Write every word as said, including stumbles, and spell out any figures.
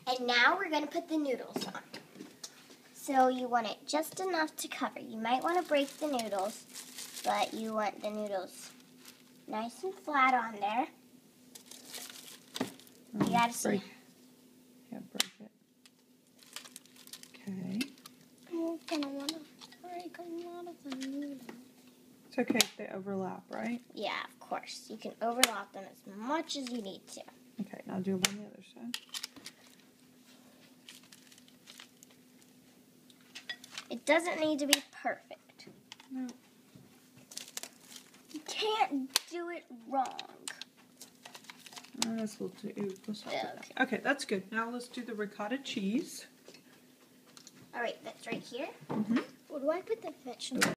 And now we're going to put the noodles on. So you want it just enough to cover. You might want to break the noodles, but you want the noodles nice and flat on there. You gotta see. Break. Yeah, break it. Okay. I'm gonna want to break a lot of the noodles. It's okay if they overlap, right? Yeah, of course. You can overlap them as much as you need to. Okay, now do them on the other side. It doesn't need to be perfect. No. You can't do it wrong. Oh, that's a little too. Ooh, let's not Yeah, put that. Okay, that's good. Now let's do the ricotta cheese. All right, that's right here. Mm-hmm. Where do I put the vegetable?